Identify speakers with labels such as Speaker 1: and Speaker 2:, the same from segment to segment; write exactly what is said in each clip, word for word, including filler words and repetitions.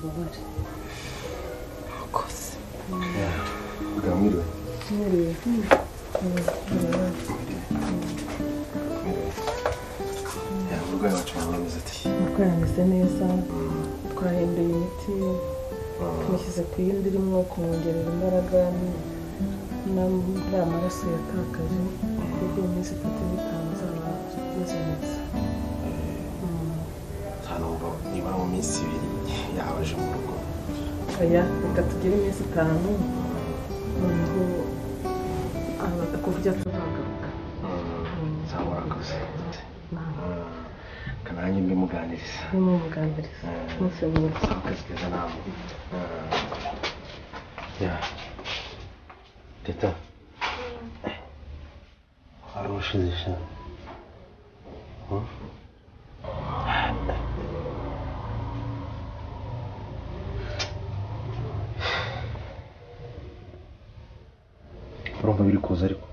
Speaker 1: ububabare
Speaker 2: kose
Speaker 3: ugamiriwe
Speaker 1: mwiriwe
Speaker 3: umurwayi wacu ameze ati
Speaker 1: umurwayi ameze neza twahinduye imiti tumushyize ku yindi irimo kumwongerera imbaraga n'amaraso yatakaje kuko mu minsi itatu n'itanu azaba ageze neza
Speaker 3: ntanubwo niba mu minsi ibiri yaba aje mu rugo
Speaker 1: oya reka tugire iminsi itanu noneho kuburyo tuzagaruka
Speaker 3: cyangwa urakoze kananjye mbimuganiriza
Speaker 1: nimumuganiriza umunsi mwiza
Speaker 3: akazi keza nawe ya teta warushize sha urumva biri kuza ariko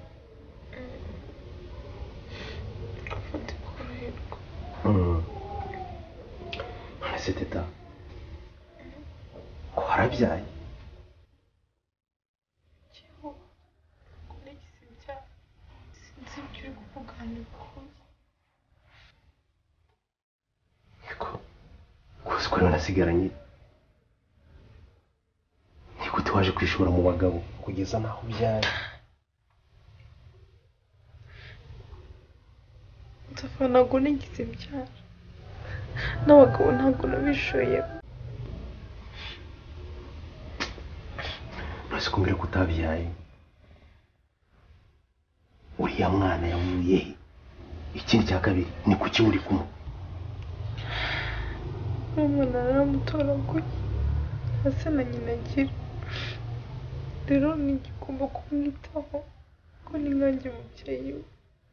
Speaker 3: ese teta ko warabyaye kuzi ko rero nasigaranye ni gute waje kwishora mu bagabo kugeza naho ubyaye
Speaker 2: Safa ntabwo nigize ibyara n'abagabo ntabwo nabishoye
Speaker 3: nasi kumbwira ko utabyaye uriya mwana yavuye he ikindi cya kabiri ni kuki muri kumwe
Speaker 2: umwana naramutoraguye hasi na nyina agira rero ntigomba kumwitaho ko ni nkanjye mubyeyi we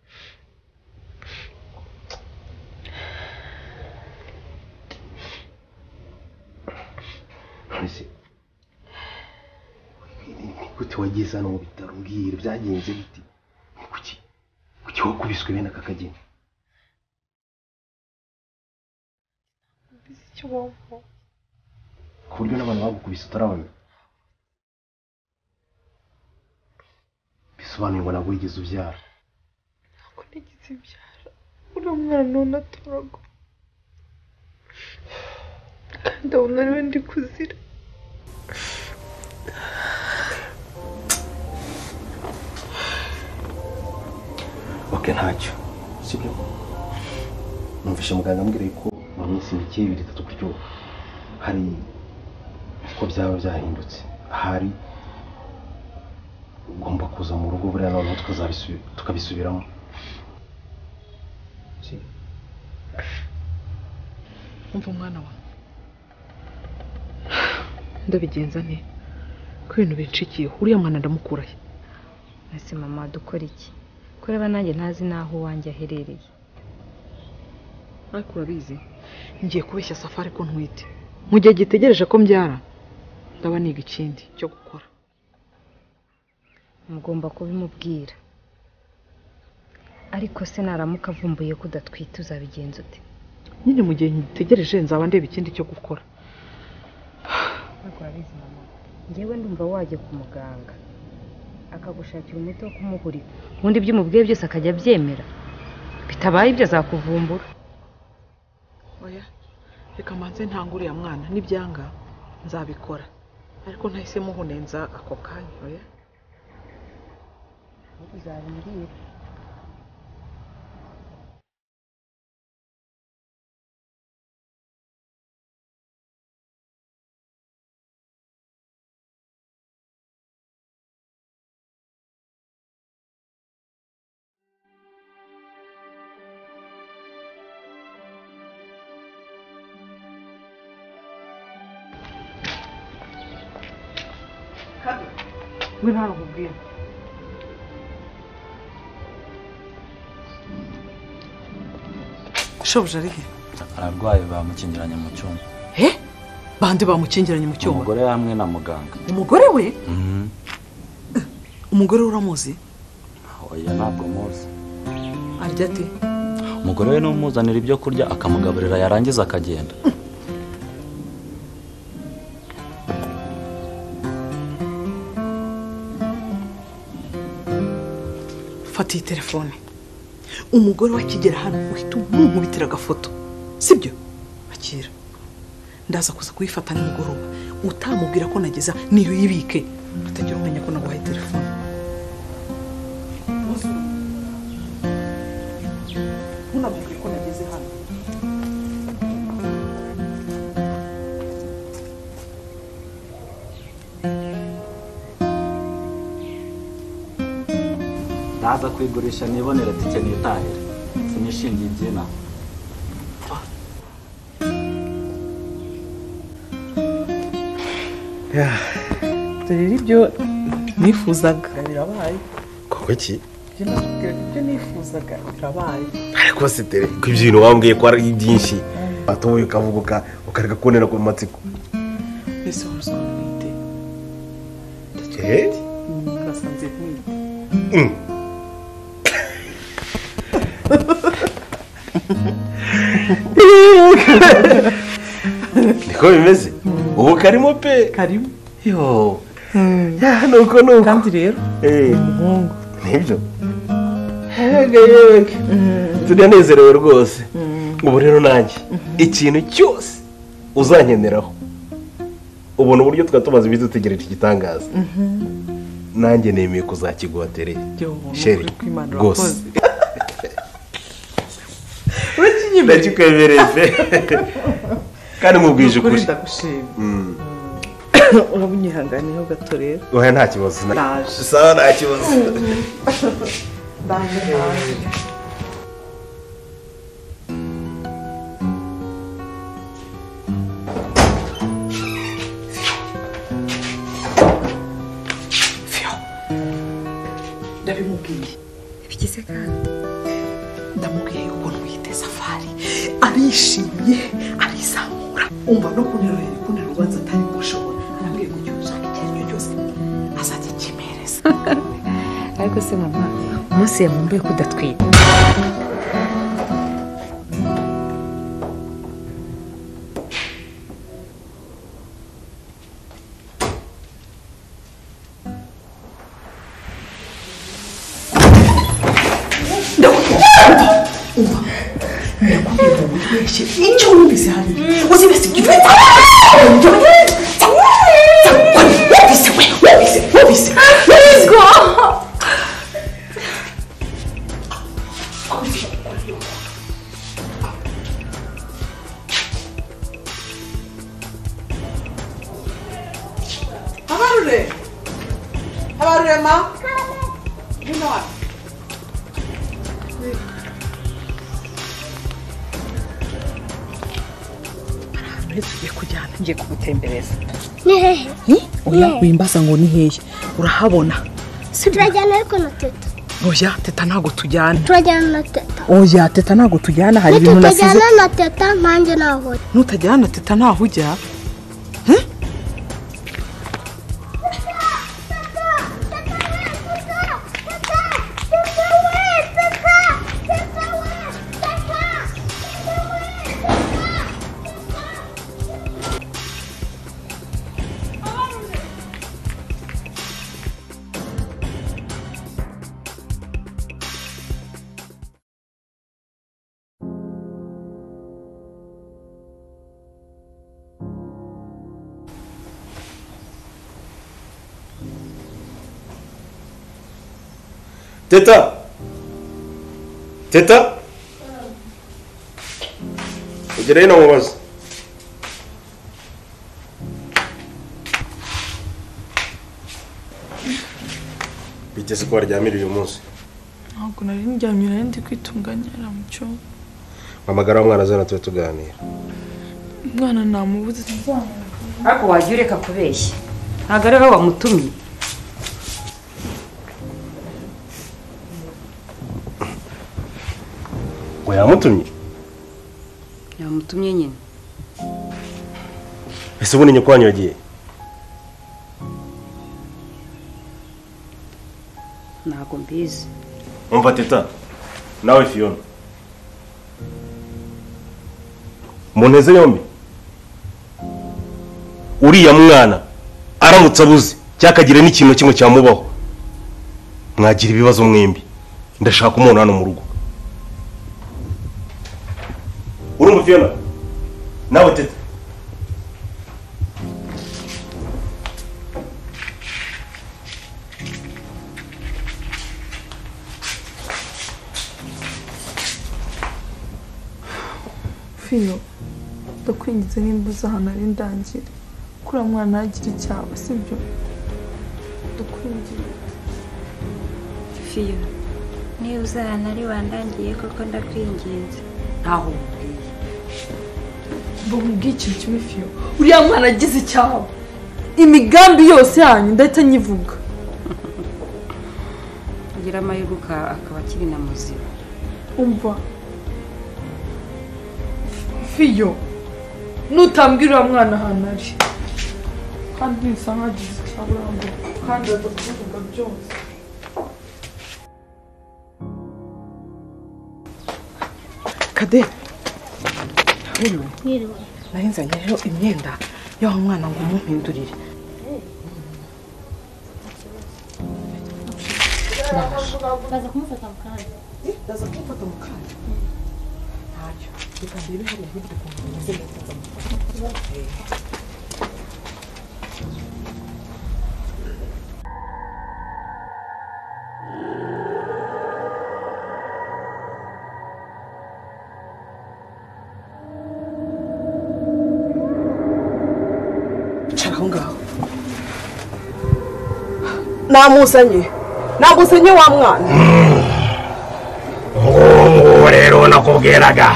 Speaker 3: ese ni gute wageze hano mu bitaro mbwira byagenze biti ni kuki kuki wakubiswe bene aka kageni
Speaker 2: icyo wava
Speaker 3: ku buryo n'abantu bagukubise utarabamenya bisobanuye ngo ntabwo wigeze ubyara
Speaker 2: ntabwo nigize ibyara uriya mwana none atoraguye kandi abona ariwe ndi kuzira
Speaker 3: oke ntacyo sibyo numvise muganga ambwira ko mu minsi mike ibiri itatu gutyo hari uko byaba byahindutse hari ugomba kuza mu rugo buriya noneho tukabisubiramo
Speaker 4: umva umwana wawe ndabigenza nte ko ibintu bincikiye uriya mwana ndamukurahe
Speaker 5: ese mama dukora iki kureba nanjye ntazi naho wanjye aherereye
Speaker 4: ariko urabizi ngiye kubeshya Safari ko ntwite mu gihe gitegereje ko mbyara ndaba niga ikindi cyo gukora
Speaker 5: mugomba kubimubwira ariko se naramuka avumbuye ko udatwite uzabigenza ute
Speaker 4: nyine mu gihe ngitegereje nzaba ndeba ikindi cyo gukora
Speaker 5: ariko urabizi mama njyewe ndumva wajya ku muganga akagushakira umuti wo kumuhurira ubundi ibyo umubwiye byose akajya abyemera bitabaye ibyo azakuvumbura
Speaker 4: oya reka manze ntanguriye mwana nibyanga nzabikora ariko ntahise muhunenza ako kanya oya
Speaker 5: uzabimbwira
Speaker 4: we nta nkubwira shobuja ari he
Speaker 6: ararwaye bamukingiranye mu cyumba
Speaker 4: he bande bamukingiranye mu cyumba
Speaker 6: umugore hamwe na muganga
Speaker 4: umugore we
Speaker 6: mhm
Speaker 4: umugore uramuzi
Speaker 6: oya ntabwo muzi
Speaker 4: arya ate
Speaker 6: umugore we n'umuzanira ibyo kurya akamugaburira yarangiza akagenda
Speaker 4: fata iyi telefone umugore wakigera hano uhita umunkubitira agafoto sibyo akira ndaza kuza kuyifata nimugoroba utamubwira ko nageza niyo yibike utagira umenya ko naguhaye telefone unamubwira ko nageze hano
Speaker 6: ndaza kwigurisha nibonera tike nitahira sinishingiye ibyina
Speaker 4: dore ibyo nifuzaga birabaye
Speaker 3: koko iki
Speaker 4: ibyo nifuzaga birabaye
Speaker 3: ariko se tere ko ibyo bintu wambwiye ko ari byinshi batuye ukavuga ukareka kubonera ku matsiko
Speaker 4: ese uruswa mwite
Speaker 3: eh
Speaker 4: nasanze mwite
Speaker 3: niko bimeze ubu karimo pe
Speaker 4: karimo
Speaker 3: yo ya nuko nuko
Speaker 4: kandi rero
Speaker 3: eh
Speaker 4: umuhungu
Speaker 3: nibyo hege yege turanezerewe rwose ubu rero nanjye ikintu cyose uzankeneraho ubona uburyo twatumaze bidutegereje igitangaza nanjye nemeye kuzakiguha tere sheri rwose ndakikwemereze kandi mubwije ukuri
Speaker 4: ndagushima urabunyihanganiyeho gato rero
Speaker 3: oya nta kibazo
Speaker 4: naje
Speaker 3: sawa nta kibazo
Speaker 4: ndaje naje ndabimubwiye
Speaker 5: bigize kandi
Speaker 4: ndamubwiye yuko ntwite Safari arishimye arizamura umva no kunerohera kunera urubanza atari gushobora arambwiye ko igihe ushaka icyo ari cyo cyose azajya kimereza
Speaker 5: ariko se mama umunsi yamumbuye kudatwita
Speaker 4: icyo wumvise hariya uzibese igifite wumvise we wumvise wumvise wumvise habarure habarure ma ngwino hano tugiye kujyana ngiye kugutembereza
Speaker 7: ni hehe
Speaker 4: oya wimbaza ngo ni hehe urahabona
Speaker 7: turajyana ariko na teta
Speaker 4: oya teta ntago tujyana
Speaker 7: turajyana na teta
Speaker 4: oya teta ntago tujyana hari ibintu nasize
Speaker 7: tutajyana na teta nanjye naho
Speaker 4: nutajyana na teta ntaho ujya
Speaker 3: teta teta ugera hino mubaze biteze ko waryamira uyu munsi
Speaker 2: ntabwo nari ndyamye nari ndi kwitunganyira mu cyumba
Speaker 3: mpamagara wa mwana azana tube tuganira
Speaker 2: umwana namubuze
Speaker 5: ariko wajya ureka kubeshya ntabwo ari wowe wamutumye
Speaker 3: ngo yamutumye
Speaker 5: yamutumye nyine
Speaker 3: ese ubundi nyoko wanyu yagiye
Speaker 5: ntabwo mbizi
Speaker 3: umva teta nawe Fiona munteze yombi uriya mwana aramutse abuze cyakagira n'ikintu kimwe cyamubaho mwagira ibibazo mwembi ndashaka umuntu hano mu rugo. Urumva Fiona? Nawe tete.
Speaker 2: Fiyo, ndakwingize nimba uza ahantu ari ndangire. Kuri mwana agira icyaha, sibyo? Ndakwingize.
Speaker 8: Fiyo, niba uza ahantu ari wandangiye koko ndakwinginze.
Speaker 4: ntaho mbwiye.
Speaker 2: Mbumubwiye ikintu kimwe Fiyo. Uriya mwana agize icyaha. Imigambi yose yanyu ndahita nyivuga.
Speaker 5: agira amahirwe akaba akiri na muzima.
Speaker 2: Umva. Fiyo, nutambwira uriya mwana ahantu ari. Kandi bisa nk'agize icyaha kandi adakuvuga byose.
Speaker 4: Kade. Hano.
Speaker 7: Mwiriwe.
Speaker 4: Nahinzanye rero imyenda y'aho mwana ngo umumpindurire.
Speaker 7: Baza kumufata mu kanya.
Speaker 4: Ndaza kumufata mu kanya. Ntacyo. Reka ndebe hariya hirya ukuntu bimeze neza ndamufata. Aho ngaho namusanye nagusanye wa mwana
Speaker 3: ngo rero nakubwiraga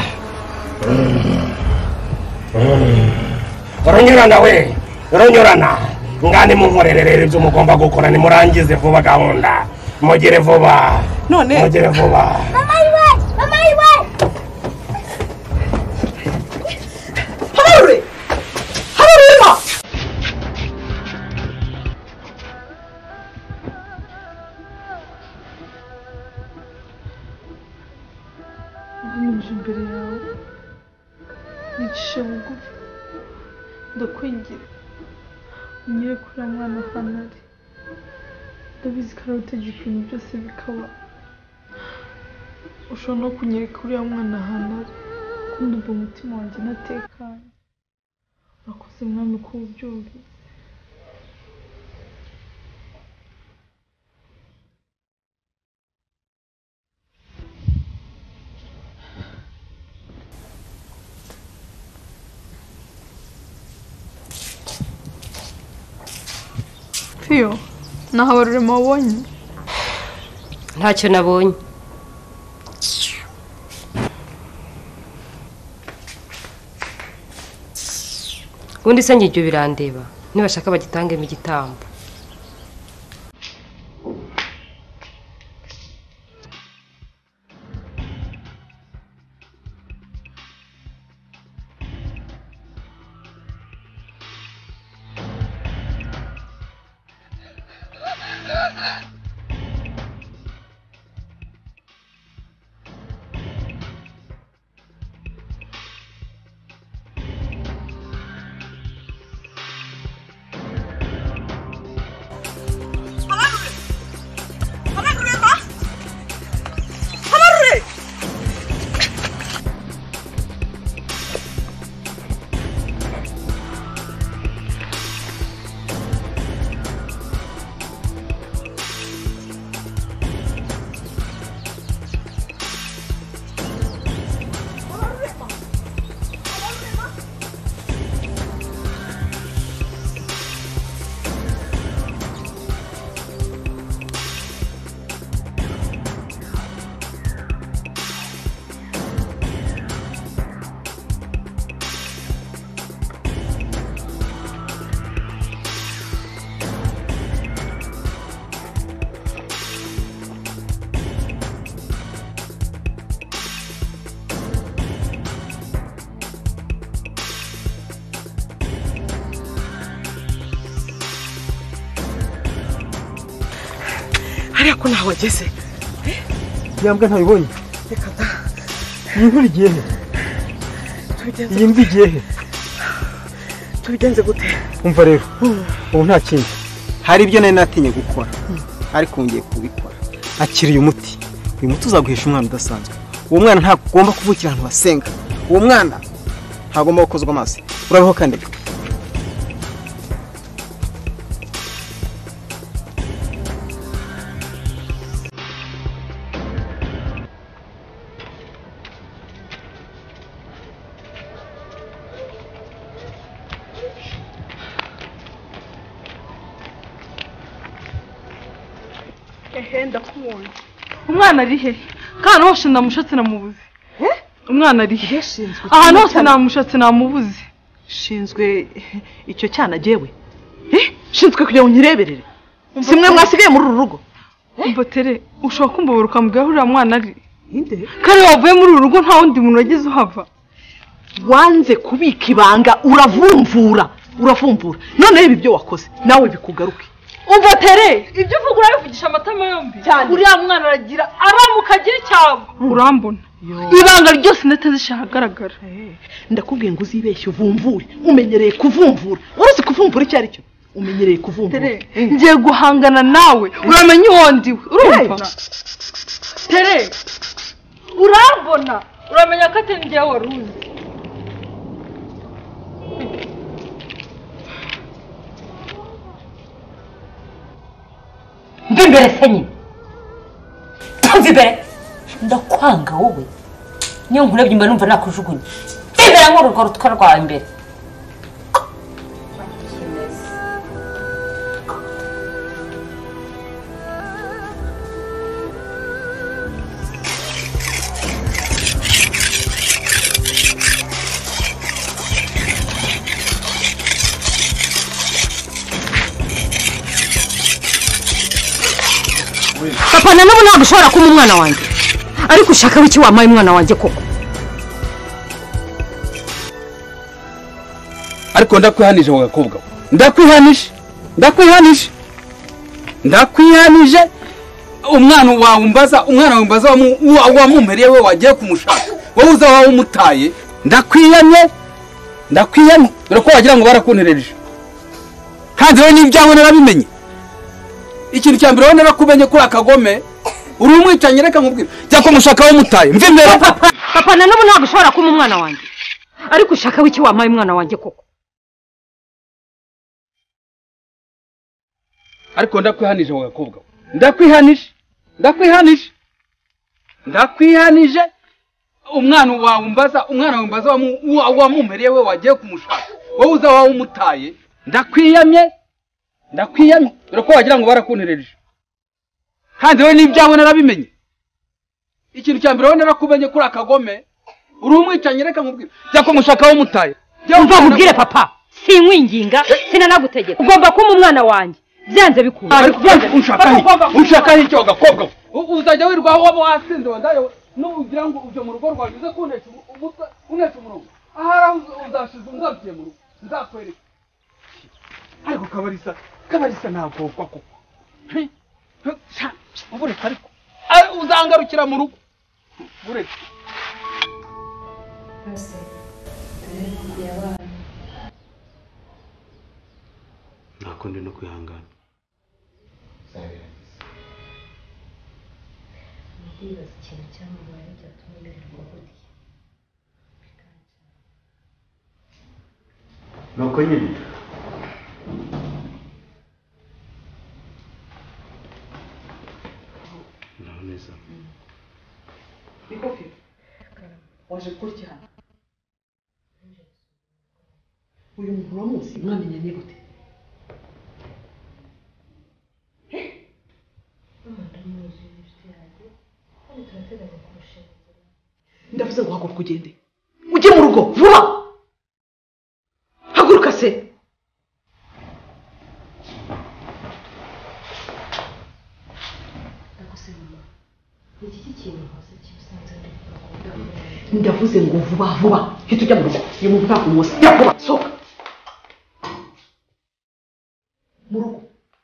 Speaker 3: uranyurana we uranyurana ngane munkorerere ibyo mugomba gukora nimurangize vuba gahunda mugere vuba
Speaker 4: none
Speaker 3: mugere vuba.
Speaker 7: Mama iwe, mama iwe.
Speaker 4: Harure harure ma
Speaker 2: Nje imbere yawe. Nicishe bugufi. Ndakwingira. Unyere kuri mwana ahantu ari. Ndabizi ko ari utegeka ibintu byose bikaba. Ushobora no kunyereka uriya mwana ahantu ari. Kundi umva umutima wanjye natekanye. Urakoze mwami ko ubyumvise. Fiyo, naho warurema wabonye?
Speaker 5: Ntacyo nabonye. Ubundi se njye birandeba. Nibashaka bagitangemo igitambo.
Speaker 4: hariya ko nawe wageze
Speaker 3: yambwa ntabibonye.
Speaker 4: reka da
Speaker 3: iyi nkuru igiye he?
Speaker 4: tubigenze
Speaker 3: iyi mvi igiye he?
Speaker 4: tubigenze gute?
Speaker 3: umva rero ubu nta kindi hari ibyo nari natinye gukora ariko ngiye kubikora. Akiriye umuti
Speaker 9: uyu muti uzaguhesha umwana udasanzwe. Uwo mwana ntagomba kuvukira ahantu basenga. Uwo mwana ntagomba gukozwa amaso. Urabeho kandi
Speaker 2: Ehenda kumubona. Umwana ari he? Kana hose ndamushatse namubuze. Eh? Umwana ari he? Ahantu hose namushatse namubuze.
Speaker 4: Shinzwe icyo cyana jewe. Eh? Shinzwe kugira ngo nyireberere. Simwe mwasigaye muri uru rugo.
Speaker 2: Umva tere, ushobora kumbabura ukamugahurira mwana ari.
Speaker 4: Inde?
Speaker 2: Kare wavuye muri uru rugo nta wundi muntu wagize uhava.
Speaker 4: Wanze kubika ibanga uravumvura, uravumvura. None ibi byo wakoze nawe bikugaruke.
Speaker 2: Umva tere, ibyo uvuga urabivugisha amatama yombi. Uriya mwana aragira aramuka agira icyabo. Urambona. Ibanga ryose ndetse ahagaragara.
Speaker 4: Ndakubwiye ngo uzibeshye uvumvure. Umenyereye kuvumvura. Uruzi kuvumvura icyo ari cyo? Umenyereye kuvumvura.
Speaker 2: Tere, ngiye guhangana nawe. Uramenya uwondiwe. Urumva? Tere, urambona. Uramenya ko atari ngiye waruzi.
Speaker 5: Mbere senyi. Tuzibere. Ndakwanga wowe. Niyo nkurebye mba numva nakujugunya. Mbere nkoruko rutwa rwa imbere. Papa na nabo ntabwo ushobora kuma umwana wanjye. Ariko ushaka wiki wamaye umwana wanjye koko.
Speaker 10: Ariko ndakwihanije wowe gakobwa. Ndakwihanije. Ndakwihanije. Ndakwihanije. Umwana wawe umbaza, umwana wawe umbaza wamumpereye we wagiye kumushaka. Wowe uza wawe umutaye. Ndakwiyanye. Ndakwiyanye. Dore ko wagira ngo barakunterereje. Kandi we n'ibyawe narabimenye. Ikintu cya mbere wowe narakumenye kuri akagome. Uri umwicanye reka nkubwire. Jya kumushaka wo mutaye. Mve mbere.
Speaker 5: Papa, papa na nabo ntabwo ushobora kuma umwana wanjye. Ariko ushaka wiki wamaye umwana wanjye koko.
Speaker 10: Ariko ndakwihanije wowe gakobwa. Ndakwihanije. Ndakwihanije. Ndakwihanije. Umwana wawe umbaza, umwana wawe umbaza wamumpereye we wagiye kumushaka. Wowe uza wawe umutaye. Ndakwiyamye. Ndakwiyamye. Dore ko wagira ngo barakunterereje. Kandi we n'ibyawe narabimenye. Ikintu cya mbere wowe narakumenye kuri akagome. Uri umwicanye reka nkubwire. Jya kumushaka wo mutaye.
Speaker 5: Umva nkubwire papa. Sinkwinginga, sinanagutegeka. Ugomba kuma umwana wanjye. Byanze bikunda.
Speaker 10: Unshaka iki? Unshaka iki gakobwa? Uzajya wirwa wabo wasinze wandayo nugira ngo uje mu rugo rwawe uze kunesha umutwe unesha umurongo. Ahara uzashize unzabye mu rugo. Nzakwereka. Ariko kabarisa, kabarisa ntabwo koko. Sha, ubure ariko. Uzangarukira mu rugo. Buretse.
Speaker 1: Ese, turi yabana.
Speaker 3: Nakonde no kwihangana.
Speaker 1: Ndibaza ikintu cyamubaye cyatumye birirwa gutya.
Speaker 3: Nuko nyine. Naho neza.
Speaker 4: Bikofi. Waje kurya hano. Uyu muntu uramuzi mwamenye ni gute? Ndavuze ngo haguruka ugende. Ujye mu rugo vuba. Haguruka se. Ndavuze ngo vuba vuba. Hita ujya mu rugo. Uyu muntu ntabwo umuzi. Jya vuba. Sohoka. Mu rugo.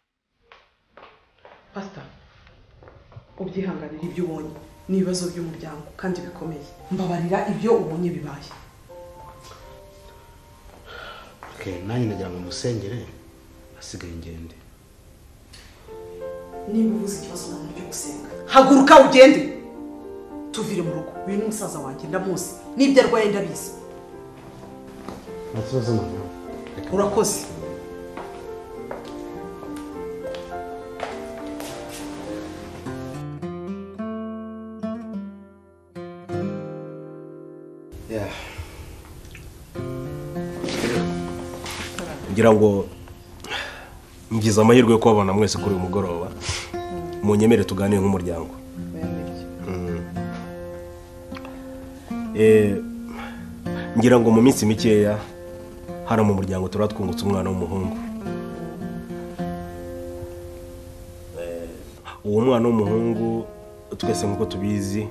Speaker 4: Pastor. Ubyihanganira ibyo ubonye n'ibibazo by'umuryango kandi bikomeye. Mbabarira ibyo ubonye bibaye.
Speaker 3: Okay, nanjye nagira ngo musengere asigaye ngende.
Speaker 4: Niba ubuze ikibazo mu byo gusenga. Haguruka ugende. tuvire mu rugo uyu ni umusaza wanjye ndamuzi n'ibyo arwaye ndabizi
Speaker 3: ntakibazo mama
Speaker 4: urakoze
Speaker 3: ngira ngo ngize amahirwe yo kubabona mwese kuri uyu mugoroba munyemere tuganire nk'umuryango ngira ngo mu minsi mikeya hano mu muryango turaba twungutse umwana w'umuhungu uwo mwana w'umuhungu twese nk'uko tubizi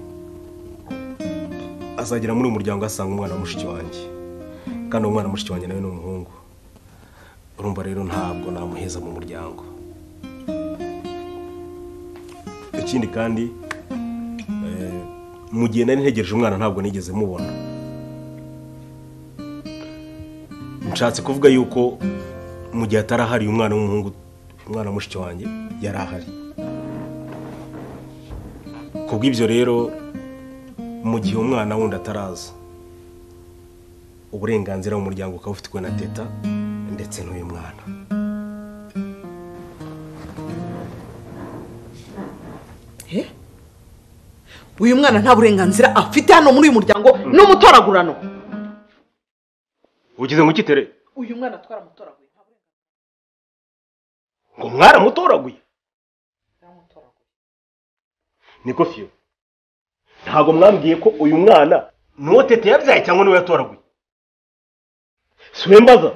Speaker 3: azagera muri uyu muryango asanga umwana wa mushiki wanjye kandi uwo mwana wa mushiki wanjye nawe ni umuhungu urumva rero ntabwo namuheza mu muryango ikindi kandi mu gihe nari ntegereje umwana ntabwo nigeze mubona nshatse kuvuga yuko mu gihe atari ahari umwana w'umuhungu umwana wa mushiki wanjye yari ahari kubw'ibyo rero mu gihe umwana wundi ataraza uburenganzira mu muryango ukaba ufitwe na teta ndetse n'uyu mwana
Speaker 4: eh uyu mwana nta burenganzira afite hano muri uyu muryango n'umutoragurano
Speaker 3: ugize ngo ukitere
Speaker 4: uyu mwana twaramutoraguye
Speaker 3: ngo mwaramutoraguye niko fiyo ntabwo mwambwiye ko uyu mwana nuwo tete yabyaye cyangwa niwe yatoraguye si we mbaza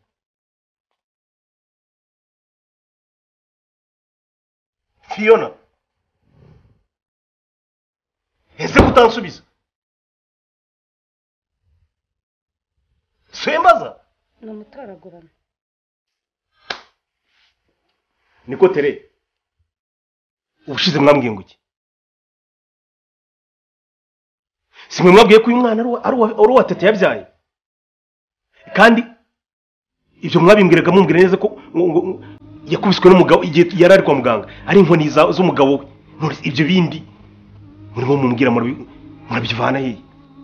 Speaker 3: Fiona ese kutansubiza si we mbaza
Speaker 5: ni umutoragurano
Speaker 3: niko tere ubushize mwambwiye ngo iki si mwe mwabwiye ko uyu mwana ari uwa tete yabyaye kandi ibyo mwabimbwiraga mumbwira neza ko yakubiswe n'umugabo igihe yari ari kwa muganga ari inkoni z'umugabo we ibyo bindi murimo mumbwira murabivana hehe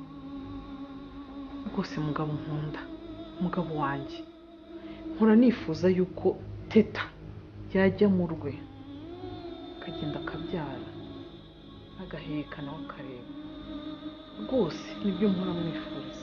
Speaker 4: rwose mugabo nkunda umugabo wanjye nkora nifuza yuko teta yajya mu rwe akagenda akabyara agaheka nawe akareba rwose nibyo mpora mwifuriza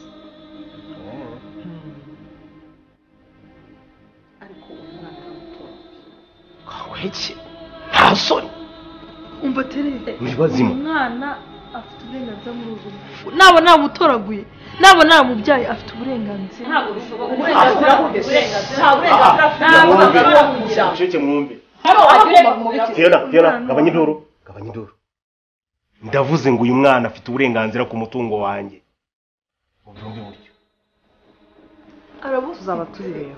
Speaker 4: ariko umwana aramutora
Speaker 3: weke nta soni
Speaker 2: umva terere
Speaker 3: Mwibazima.
Speaker 2: umwana afite uburenganzira muri ubu nabo namutoraguye nabo namubyaye afite uburenganzira ntabwo bishoboka
Speaker 4: uburenganzira nta burenganzira
Speaker 3: Cece mwumve
Speaker 4: hano agire mu biti
Speaker 3: Fiona Fiona gabanya induru gabanya induru ndavuze ngo uyu mwana afite uburenganzira ku mutungo wanjye ubyumve buryo
Speaker 2: arabuza abatureba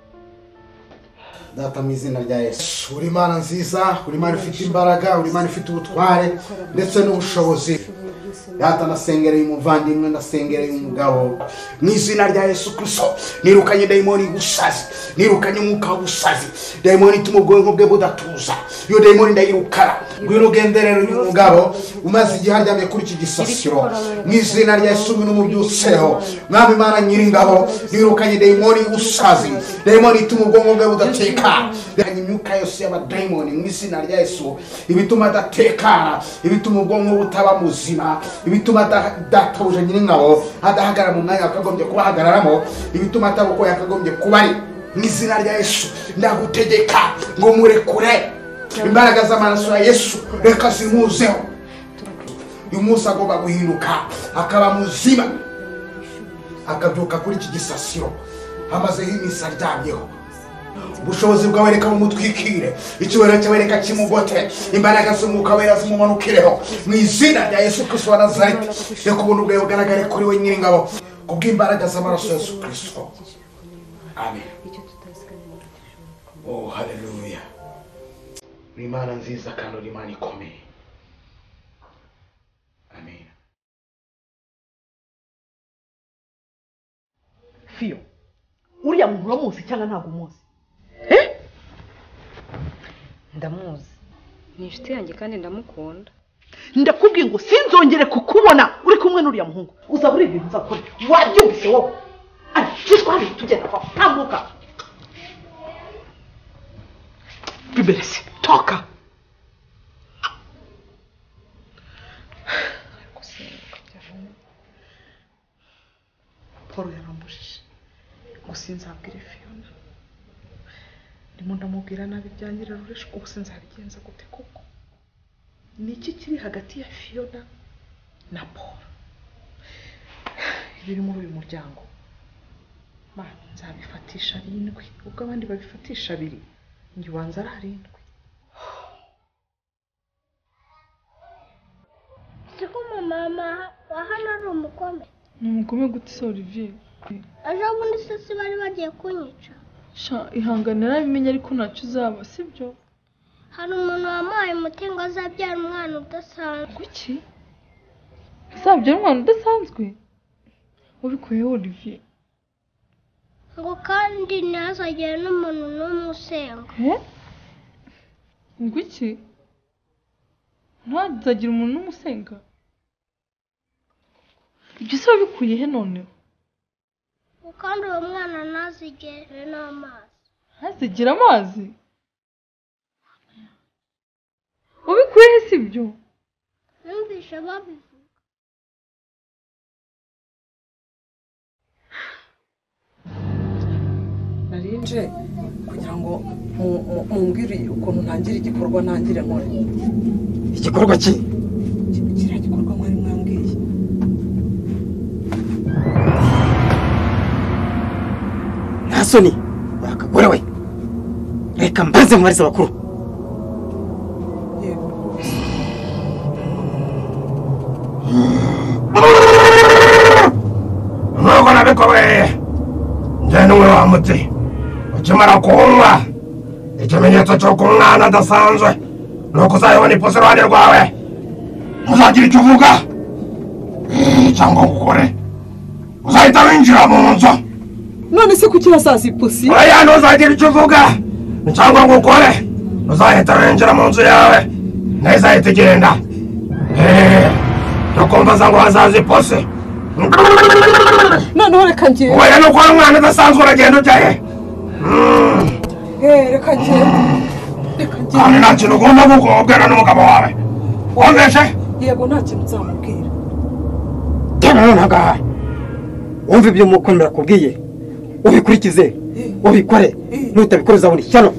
Speaker 11: data mu izina rya Yesu uri Imana nziza uri Imana ifite imbaraga uri Imana ifite ubutware ndetse n'ubushobozi data nasengereye umuvandimwe nasengereye umugabo mu izina rya Yesu Kristo nirukanye dayimoni gusazi nirukanye umwuka w'ubusazi dayimoni ituma ubwonko bwe budatuza iyo dayimoni ndayirukara ngwino ugenderere uyu mugabo umaze igihe aryamye kuri iki gisasiro mu izina rya Yesu n'umubyutseho mwami Imana nyiringabo nirukanye dayimoni y'ubusazi dayimoni ituma ubwonko bwe budateka dayimoni imyuka yose y'abadayimoni mu izina rya Yesu ibituma adatekana ibituma ubwonko butaba muzima ibituma databuja nyiringabo adahagara mu mwanya akagombye kubahagararamo ibituma atabuko yakagombye kuba ari mu izina rya Yesu ndagutegeka ngo murekure imbaraga z'amaraso ya Yesu reka zimuzeho uyu munsi agomba guhinduka akaba muzima akabyuka kuri iki gisasiro amazeho iminsi aryamyeho ubushobozi bwawe reka bumutwikire icyubahiro cyawe reka kimugote imbaraga z'umwuka wera zimumanukireho mu izina rya Yesu Kristo wa Nazareti reka ubuntu bwawe bugaragare kuri we nyiringabo kubw'imbaraga z'amaraso ya Yesu Kristo amen. Oh haleluya uri Imana nziza kandi uri Imana ikomeye amen.
Speaker 4: Fiyo uriya muntu uramuzi cyangwa ntabwo umuzi
Speaker 5: ndamuzi ni inshuti yanjye kandi ndamukunda
Speaker 4: ndakubwiye ngo sinzongere kukubona uri kumwe n'uriya muhungu uzaba uri ibintu uzakora wabyumvise wowe ari twari tugenda kwa tambuka biberese toka Paul yarambujije ngo sinzabwire Fiona ndimo ndamubwira nabi byangira ruresh ubu sinzabigenza gute koko niki kiri hagati ya Fiona na Paul biri muri uyu muryango ma nzabifatisha arindwi ubwo abandi babifatisha abiri njye ubanza ari arindwi
Speaker 7: siko mama wa hano ari umukome
Speaker 2: ni umugome gute se Olivier
Speaker 7: ejo bundi se si bari bagiye kunyica
Speaker 2: sha ihangane narabimenye ariko ntacyo uzaba sibyo
Speaker 7: hari umuntu wamuhaye umuti ngo azabyara umwana udasanzwe
Speaker 2: kuki azabyara umwana udasanzwe ubikuye Olivier
Speaker 7: ngo kandi ntazagire n'umuntu n'umwe usenga
Speaker 2: ngo iki ntazagira umuntu n'umwe usenga ibyo se wabikuye he noneho
Speaker 7: kandi uwo mwana ntazigere n'amazi
Speaker 2: ntazigira amazi ubikuye he sibyo
Speaker 7: numvishe babivuga
Speaker 4: narinje kugira ngo mumbwire ukuntu ntangira igikorwa ntangire nkore
Speaker 9: igikorwa ki
Speaker 4: kiriya gikorwa mwari mwambwiye
Speaker 9: nta soni wakagore we reka mbanze mubarize abakuru
Speaker 12: nubwo nabikowe njye n'umwe wa muti ukimara kunywa ikimenyetso cy'uko umwana adasanzwe ni uko uzayibona ipusi iruhande rwawe uzagira icyo uvuga cyangwa ukore uzahita winjira mu nzu
Speaker 4: none se kuki urasaza ipusi
Speaker 12: oya ntuzagira icyo uvuga cyangwa ngo ukore uzahita winjira mu nzu yawe ntizahita igenda tukumva ngo hazaza ipusi
Speaker 4: noneho reka ngende
Speaker 12: oya nuko ari umwana udasanzwe uragenda ujya he
Speaker 4: reka ngende reka ngende
Speaker 12: kandi nta kintu ugomba kukubwira n'umugabo wawe wumvise
Speaker 4: yego nta kintu nzamubwira
Speaker 9: tena none agaha wumva ibyo umukomera akubwiye ubikurikize ubikore nutabikora uzabona ishyano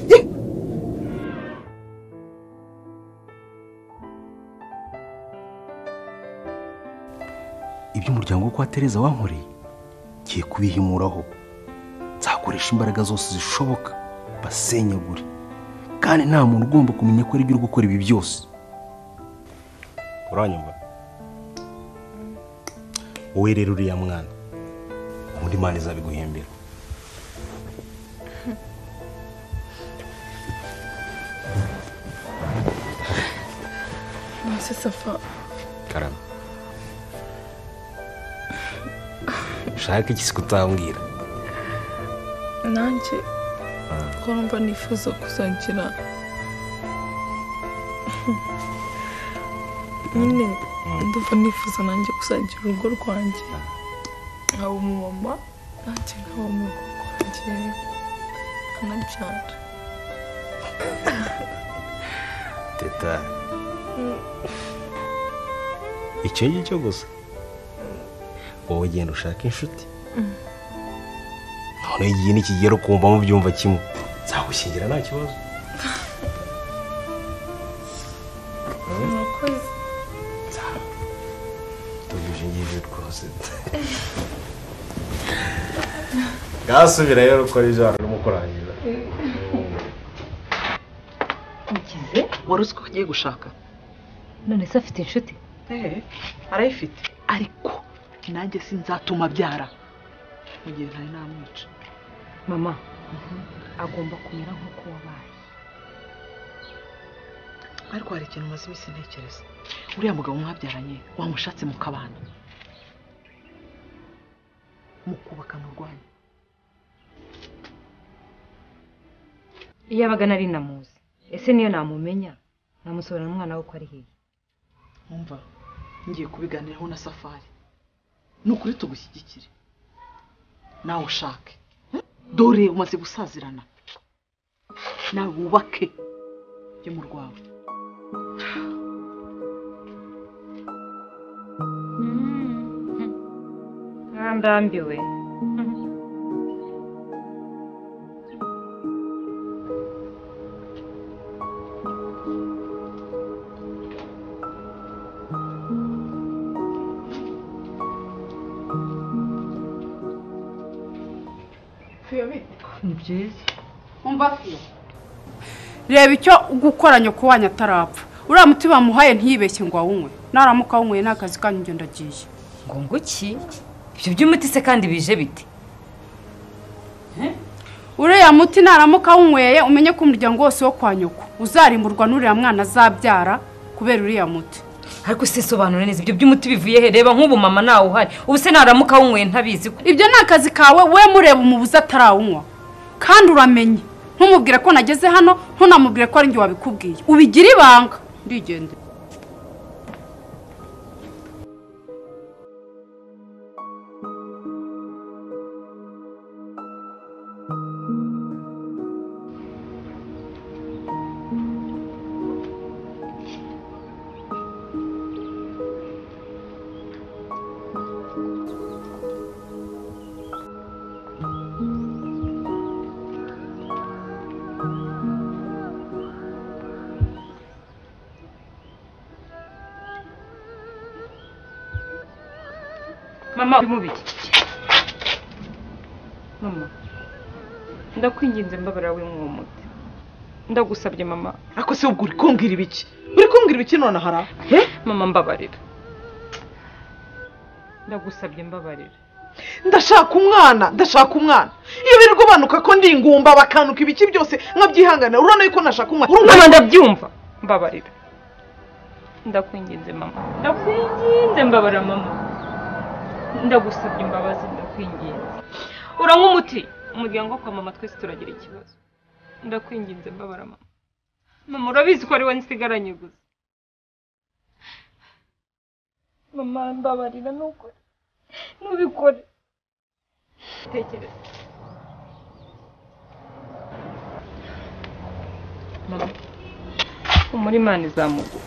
Speaker 3: iby'umuryango wo kwa Tereza wankoreye ngiye kubihimuraho nzakoresha imbaraga zose zishoboka basenyagure kandi nta muntu ugomba kumenya ko ari byo uri gukora ibi byose uranyumva wowe rero uriya mwana ubundi Imana izabiguhembera
Speaker 2: Mase Safa
Speaker 3: karama ushaka iki kutambwira
Speaker 2: nanjye ko numva nifuza kuzagira nyine ndumva nifuza nanjye kuzagira urugo rwanjye nkaba umumama nanjye nkaba mu rugo rwanjye nkanabyara
Speaker 3: teta icyo ngicyo gusa wowe genda ushaka inshuti none igihe nikigera ukumva mu byumva kimwe nzagushyingira nta kibazo
Speaker 2: murakoze
Speaker 3: tubije ngije rwose gasubira rero ukora ijana n'umukurangiza
Speaker 4: ugize wari uzi ko ugiye gushaka
Speaker 5: none se afite inshuti
Speaker 4: eh arayifite ariko nanjye sinzatuma abyara mu gihe ntari namwica
Speaker 5: mama agomba kumera nk'uko wabaye
Speaker 4: ariko hari ikintu maze iminsi ntekereza uriya mugabo mwabyaranye wamushatse mu kabana mu kubakana urwanyu
Speaker 5: iyo abaga nari namuzi ese niyo namumenya namusobanurira umwana we ko ari hehe
Speaker 4: Umva ngiye kubiganiraho na Safari ni ukuri tugushyigikire nawe ushake dore umaze gusazirana nawe wubake byo mu rwawe
Speaker 5: ndambiwe
Speaker 2: ni byiza umva fiyo reba icyo gukora nyoko wanyu atarapfa uriya muti bamuhaye ntiyibeshye ngo awunywe naramuka awunyweye n'akazi kanyu ngenda agiye
Speaker 5: ngo nguki ibyo by'umuti se kandi bije bite
Speaker 2: uriya muti naramuka awunyweye umenye ko umuryango wose wo kwa nyoko uzarimburwa n'uriya mwana azabyara kubera uriya muti
Speaker 5: ariko se sobanura neza ibyo by'umuti bivuye he reba nk'ubu mama nawe uhari ubu se naramuka awunyweye ntabizi
Speaker 2: ibyo ni akazi kawe we mureba umubuze atarawunywa kandi uramenye ntumubwire ko nageze hano ntunamubwire ko ari njye wabikubwiye ubigira ibanga ndigende
Speaker 5: mama bimubiki mama ndakwinginze mbabara we mwumuti ndagusabye mama
Speaker 4: ako se ubwo uri kumbwira ibiki uri kumbwira ibiki none hara
Speaker 5: he mama mbabarira ndagusabye mbabarira
Speaker 4: ndashaka umwana ndashaka umwana iyo birirwa banuka ko ndi ingumba bakanuka ibiki byose nkabyihanganira urabona yuko nashaka umwana
Speaker 5: mama ndabyumva mbabarira ndakwinginze mama ndakwinginze mbabara mama ndagusabye imbabazi ndakwinginze uranywa umuti umuryango kwa mama twese turagira ikibazo ndakwinginze mbabara mama mama urabizi ko ari we nsigaranye gusa mama mbabarira nukuri nubikore tekereza mama umurimana izamuguka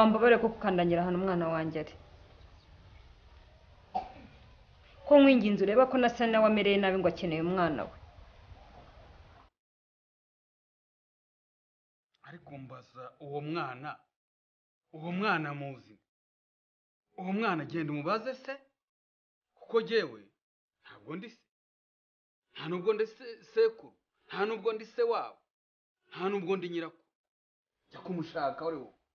Speaker 5: wambabare ko kukandangira hano umwana wanjye ari ko nkwinginze ureba ko nasa nawe amereye nabi ngo akeneye umwana we.
Speaker 10: ariko mbaza uwo mwana uwo mwana muzi uwo mwana genda umubaze se kuko jewe ntabwo ndi se nta nubwo ndi sekuru nta nubwo ndi se wabo nta nubwo ndi nyirako jya kumushaka uri wowe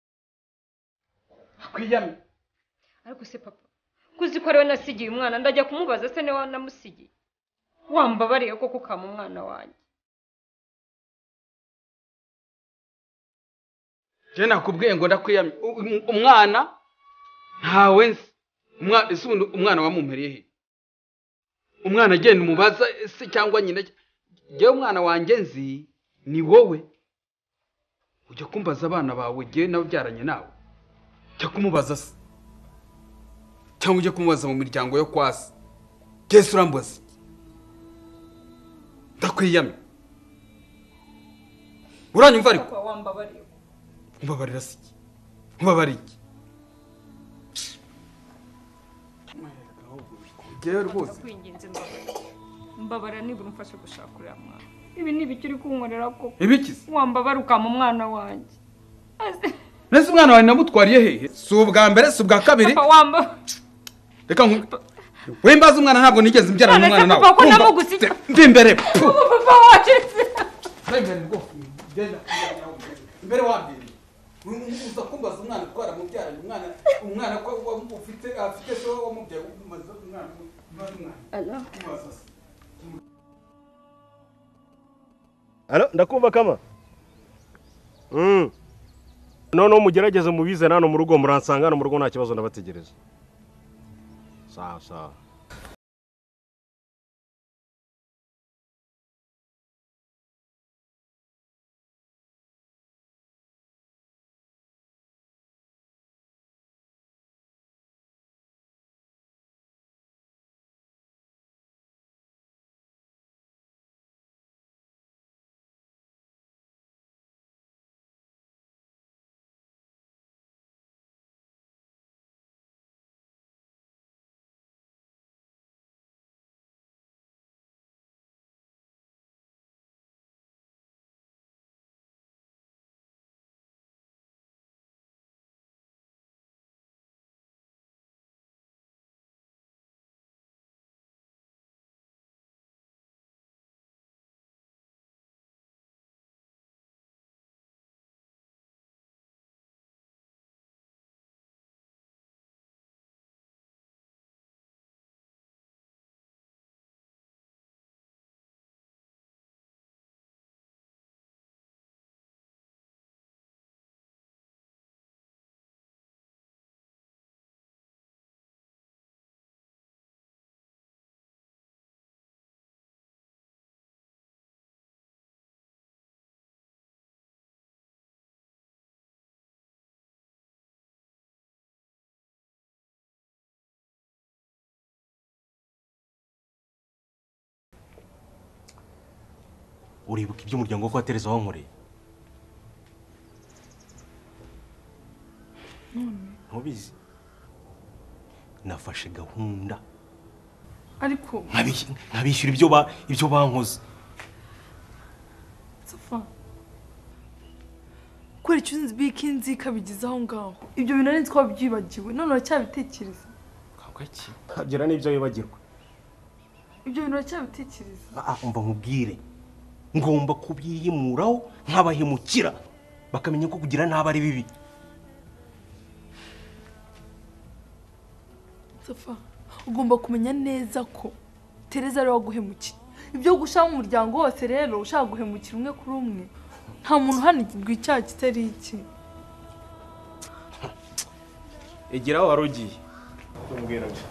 Speaker 10: akwiyame.
Speaker 5: ariko se papa kuzi ko ariwe nasigiye umwana ndajya kumubaza se niwe namusigiye wambabariye ko kukama umwana wanjye.
Speaker 10: je nakubwiye ngo ndakwiyame umwana ntawe nzi umwana ese umwana wamumpereye he umwana agenda umubaza se cyangwa nyine jewe umwana wanjye nzi ni wowe ujya kumbaza abana bawe jewe nabyaranye nawe jya kumubaza se cyangwa ujye kumubaza mu miryango yo kwasi Yesu urambaza ndakwiyame uranyumva ariko
Speaker 5: wambabariye
Speaker 10: umbabarira se iki umbabarira iki jewe rwose
Speaker 5: kwinginze mbabara nibura umfashe gushaka uriya mwana ibi ni ibiki uri kunkorera koko
Speaker 10: ibikize
Speaker 5: wambabara ukama umwana wanjye
Speaker 10: nese umwana wawe namutwariye hehe si ubwa mbere si ubwa kabiri
Speaker 5: papa wamba
Speaker 10: reka wimbaza umwana ntabwo nigeze mbyarana umwana nawe
Speaker 5: papa ko namugusita
Speaker 10: mbi imbere
Speaker 5: papa wacitse
Speaker 10: imbere rwose genda imbere wambere uza kumbaza umwana twara mubyaranye umwana umwana ko ufite afite so wamubyaye umaze umwana umwana
Speaker 12: Alo, ndakumva kama. Mm. None mugerageze mubize nano mu rugo muransanga hano mu rugo nta kibazo ndabategereza. Sawa sawa. Uribuka ibyo umuryango wo kwa Tereza wankoreye? Ntubizi? Nafashe gahunda
Speaker 1: ariko
Speaker 12: nkabishyura ibyo ba ibyo bankoze.
Speaker 1: Safa kwera icyo nzi bikinzi kabigize aho ngaho ibyo bintu ari twabyibagiwe none uracyabitekereza
Speaker 12: Kagaki kabyera n'ibyo wibagirwa
Speaker 1: ibyo bintu uracyabitekereza
Speaker 12: ah umva nkubwire ngomba kubyiyimuraho nk'abahemukira bakamenya ko kugira nabi ari bibi.
Speaker 1: Safa ugomba kumenya neza ko Tereza ari waguhemukiye ibyo gushaka mu muryango wose rero ushaka guhemukira umwe kuri umwe nta muntu hanigirwa icyaha kitari iki.
Speaker 12: Egeraho warugiye umbwira ngo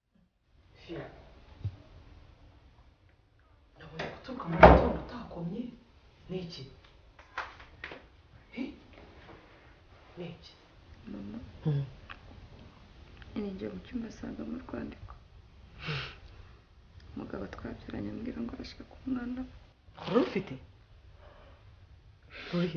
Speaker 4: nabonye guturuka mu gitondo utakomye Niki? Niki?
Speaker 8: Mama.
Speaker 4: Hmm.
Speaker 8: Ninjye mu cyumba asanga mu rwandiko. Umugabo twabyaranye ambwira ngo arashaka umwana.
Speaker 4: Rufite? Rurihe?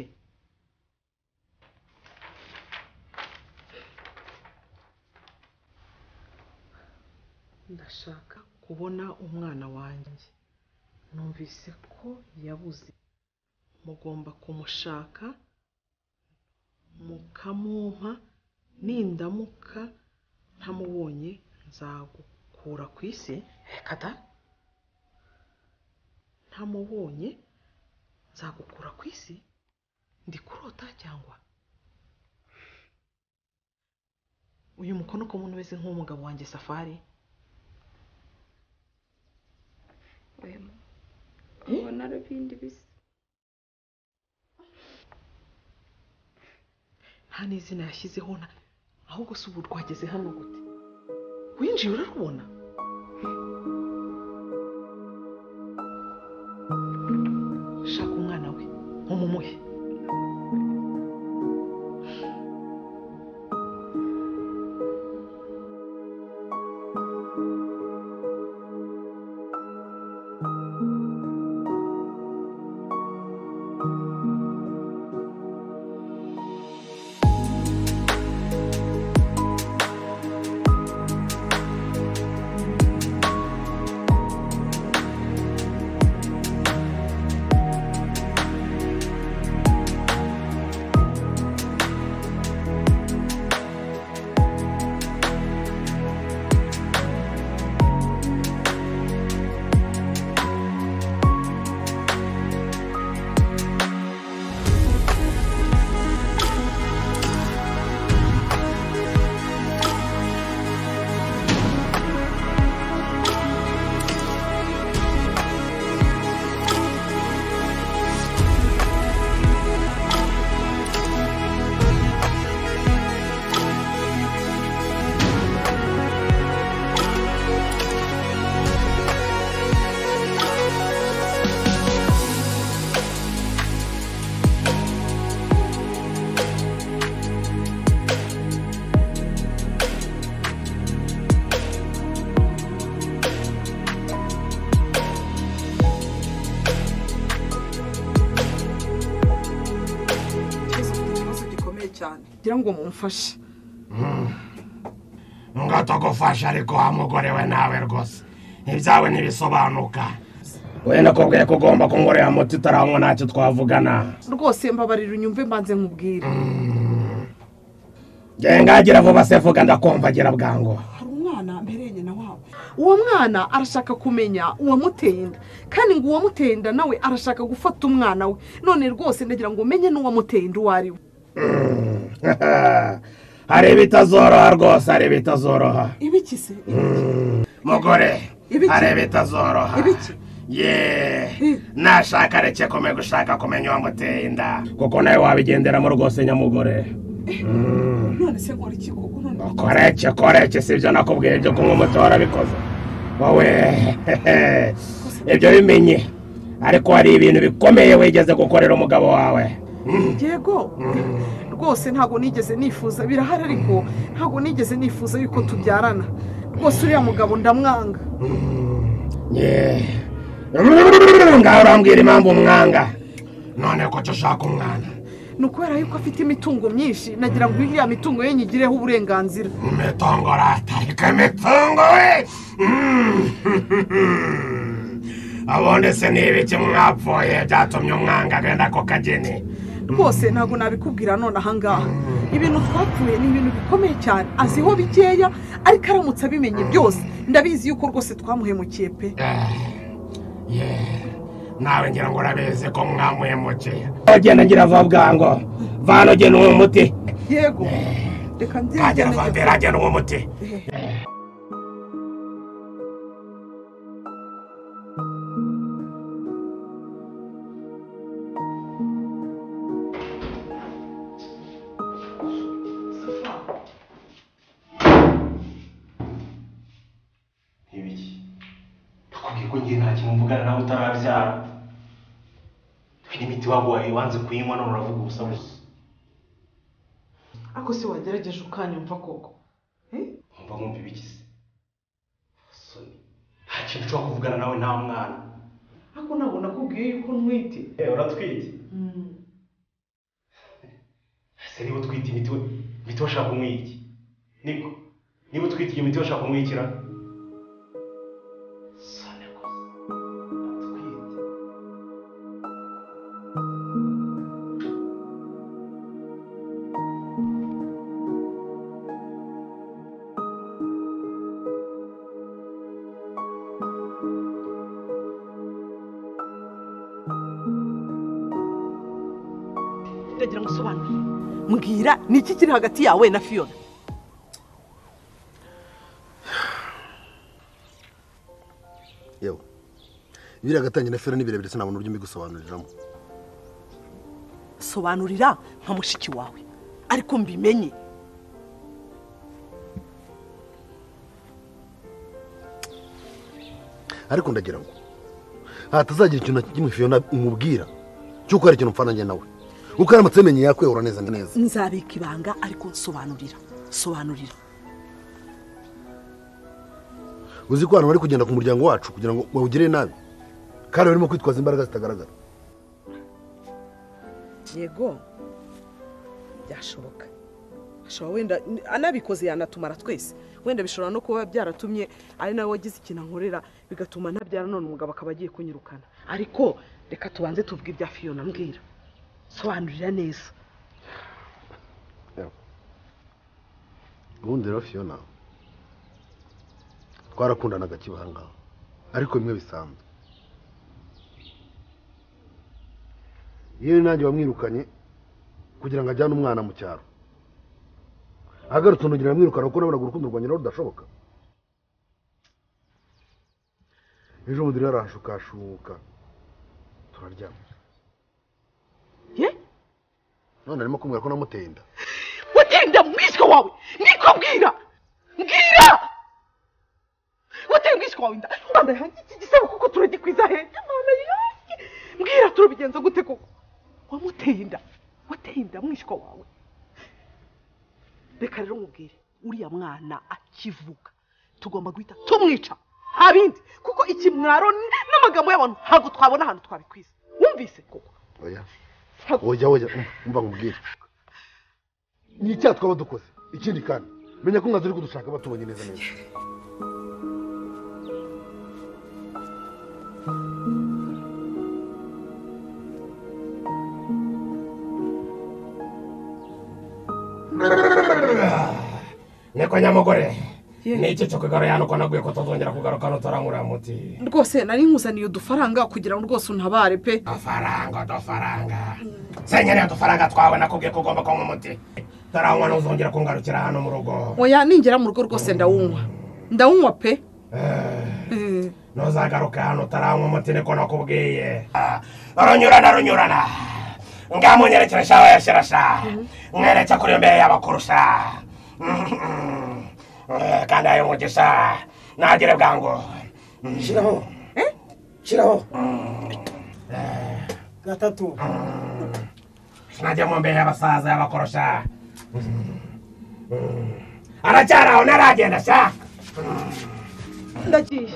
Speaker 4: Ndashaka kubona umwana wanjye. Numvise ko yabuze. Mugomba kumushaka mukamumpa, nindamuka ntamubonye nzagukura ku isi. Kata ntamubonye nzagukura ku isi. Ndi kurota cyangwa uyu mukono ko muntu wese nk'umugabo wanjye Safari?
Speaker 8: Wema ubona ari ibindi bisa.
Speaker 4: Nta n'izina yashyizeho na ahubwo se ubu rwageze hano gute? Winjiye urarubona? Shaka umwana we umumuhe. Ngira ngo mumfashe.
Speaker 12: Ngatagufasha ariko wa mugore we nawe rwose ibyawe ntibisobanuka. Wenda kubwiye ko ugomba kungorera muti utaramwe ntacyo twavugana.
Speaker 4: Rwose mbabarira unyumve mbanze nkubwire.
Speaker 12: Ngengagira vuba se vuga ndakumva gira bwango.
Speaker 4: Hari umwana mbereye na wawe. Uwo mwana arashaka kumenya uwamuteye inda kandi ngo uwamuteye inda nawe arashaka gufata umwana we. None rwose ndagira ngo umenye n'uwamuteye inda uwari we.
Speaker 12: Hari bitazoroha rwose, hari bitazoroha.
Speaker 4: Ibiki se?
Speaker 12: Mugore, hari bitazoroha.
Speaker 4: Ibiki?
Speaker 12: Ye, nashaka reke kome gushaka kumenya uwamuteye inda kuko nawe wabigenderamo rwose nyamugore.
Speaker 4: None se nkora iki koko?
Speaker 12: Koreke koreke sibyo nakubwiye byo kunywa umuti warabikoze. Wowe ibyo bimenye ariko hari ibintu bikomeye wigeze gukorera umugabo wawe.
Speaker 4: Yego rwose ntago nigeze nifuza birahari ariko ntago nigeze nifuza yuko tubyarana. Rwose uriya mugabo ndamwanga.
Speaker 12: Ye ngaho urambwira impamvu umwanga. None ko ushaka umwana?
Speaker 4: Nukubera yuko afite imitungo myinshi nagira ngo iriya mitungo ye nyigireho uburenganzira.
Speaker 12: Imitungo ratarika imitungo we. Abonde se n'ibiki mwapfuye byatumye umwanga agenda ko kageni.
Speaker 4: Rwose ntago nabikubwira none ahangaha. Ibintu twapfuye ni ibintu bikomeye cyane. Aziho bikeya ariko aramutse abimenye byose ndabizi yuko rwose twamuhemukiye pe.
Speaker 12: Ye nawe ngira ngo urabizi ko mwamuhemukiye. Agenda ngira va bwango vano gena uwo muti.
Speaker 4: Yego reka nzi
Speaker 12: agenda va mbere gena uwo muti.
Speaker 3: imiti waguhaye wanze kuyinywa none uravuga ubusa gusa.
Speaker 4: Ako se wagerageje ukanyumva koko? Eh?
Speaker 3: Umva nkumva ibigize. Soni. Nta kintu cyo kuvugana nawe nta mwana.
Speaker 4: Ako nabo nakubwiye yuko ntwite.
Speaker 3: Eh uratwite?
Speaker 4: Mm.
Speaker 3: Se niba utwite imiti we imiti washaka kumwiki. Niko. Niba utwite iyo miti washaka kumwikira.
Speaker 4: Ndagira ngo usobanure. Mbwira ni iki kiri hagati yawe na Fiona?
Speaker 13: Yewe. Ibiri hagati na Fiona ni birebire sinabona uryo mbigusobanuriramo.
Speaker 4: Sobanurira nka mushiki wawe. Ariko mbimenye.
Speaker 13: Ariko ndagira ngo hatazagira ikintu kimwe Fiona umubwira cyuko ari ikintu mpfana njye nawe. Ukaramutse menye yakwehura neza neza.
Speaker 4: Nzabika ibanga ariko nsobanurira. Sobanurira.
Speaker 13: Uzi ko hano bari kugenda ku muryango wacu kugira ngo bawugire nabi. Kandi barimo kwitwaza imbaraga zitagaragara.
Speaker 4: Yego. Byashoboka. Ashobora wenda anabikoze yanatumara twese. Wenda bishobora no kuba byaratumye ari nawe wagize ikintu nkorera bigatuma ntabyara none umugabo akaba agiye kunyirukana. Ariko reka tubanze tuvuge ibya Fiona mbwira. Sobanurira neza.
Speaker 13: Ubundi rero Fiona twarakundanaga kibanga ariko bimwe bisanzwe. Yewe nanjye wamwirukanye kugira ngo ajyane umwana mu cyaro. Agarutse ndugira mwirukana kuko nabonaga urukundo rwanjye rero rudashoboka. Ejo bundi rero arashukashuka turaryama.
Speaker 4: Ye?
Speaker 13: None arimo kumubwira ko namuteye inda.
Speaker 4: Watenda mwisho wawe. Niko mbwira. Mbwira. Watenda mwisho wawe inda. Banda hangi gisaba kuko turagikwiza he. Mana yanjye. Mbwira turubigenza gute koko? Wamuteye inda. Wateye inda mwisho wawe. Reka rero mubwire uriya mwana akivuka tugomba guhita tumwica. Habindi kuko ikimwaro n'amagambo y'abantu ntago twabona ahantu twabikwiza. Wumvise koko?
Speaker 13: Oya. Oya oya umva ngubwire. Ni icyaha twaba dukoze. Ikindi kandi menya ko mwazuri kudushaka batubonye neza neza.
Speaker 12: Neko nyamugore. Ni iki cyo kugara yano ko naguye ko tuzongera kugaruka no tarankura muti.
Speaker 4: Rwose nari nkuzaniye udufaranga kugira ngo rwose untabare pe.
Speaker 12: Afaranga dofaranga. Senyere udufaranga twawe nakubwiye ko ugomba kunywa umuti. Tarankwa n'uzongera kungarukira hano mu rugo.
Speaker 4: Oya ningera mu rugo rwose ndawunywa. Ndawunywa pe. Eh.
Speaker 12: Nozagaruka hano tarankwa umuti niko nakubwiye. Aronyurana aronyurana. Ngamunyerekera shawe yashirasha. Mwereka kuri mbere y'abakurusha. Kandi ayo mugisha nagire bwango.
Speaker 9: Shiraho.
Speaker 4: Eh?
Speaker 9: Shiraho. Gatatu.
Speaker 12: Najye mu mbere y'abasaza y'abakorosha. Aracyaraho naragenda sha.
Speaker 4: Ndagiye.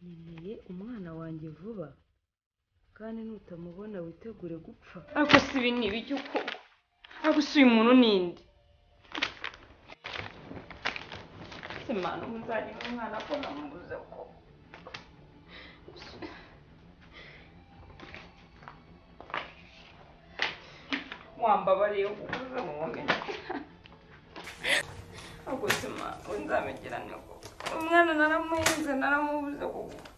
Speaker 5: nkeneye umwana wanjye vuba kandi nutamubona witegure gupfa. Ariko si ibi ni ibiki uko ariko si uyu muntu ninde semana umuzanye umwana ko namubuze ko wambabariye kubuza mu mumenye ahubwo sema unzamegirane ko umwana naramuhinze naramubuze ko